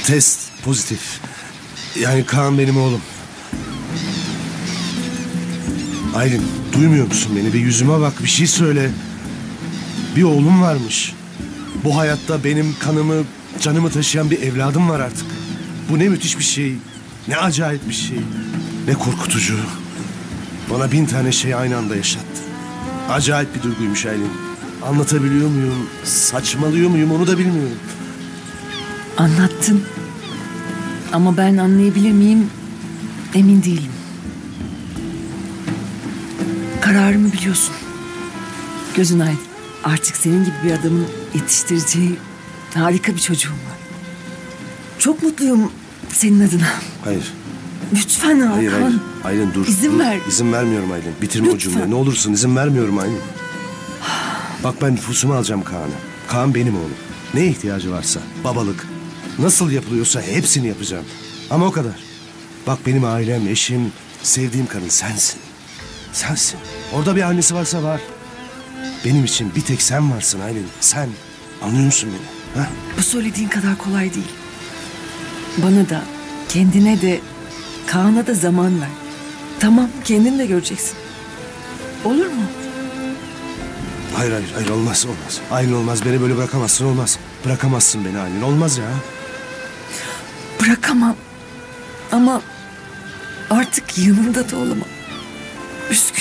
Test pozitif. Yani Kaan benim oğlum. Aylin, duymuyor musun beni? Bir yüzüme bak, bir şey söyle. Bir oğlum varmış. Bu hayatta benim kanımı, canımı taşıyan bir evladım var artık. Bu ne müthiş bir şey. Ne acayip bir şey. Ne korkutucu. Bana 1000 tane şey aynı anda yaşattı. Acayip bir duyguymuş Aylin. Anlatabiliyor muyum? Saçmalıyor muyum? Onu da bilmiyorum. Anlattın. Ama ben anlayabilir miyim? Emin değilim. Kararımı biliyorsun. Gözün aydın. Artık senin gibi bir adamın yetiştireceği harika bir çocuğum var. Çok mutluyum senin adına. Hayır. Lütfen Hakan. Hayır. Aylin dur. İzin ver. İzin vermiyorum Aylin. Bitirme o Lütfen. cümleyi. Ne olursun izin vermiyorum Aylin. Bak ben nüfusumu alacağım Kaan'a. Kaan benim oğlum. Ne ihtiyacı varsa. Babalık. Nasıl yapılıyorsa hepsini yapacağım. Ama o kadar. Bak benim ailem, eşim, sevdiğim kadın sensin. Sensin. Orada bir annesi varsa var. Benim için bir tek sen varsın Aylin. Sen. Anlıyor musun beni? Ha? Bu söylediğin kadar kolay değil. Bana da, kendine de, Kaan'a da zaman ver. Tamam, kendin de göreceksin. Olur mu? Hayır olmaz. Aylin olmaz, beni böyle bırakamazsın, olmaz. Bırakamazsın beni Aylin, olmaz ya. Bırakamam. Ama artık yanında da olamam. Üzgünüm.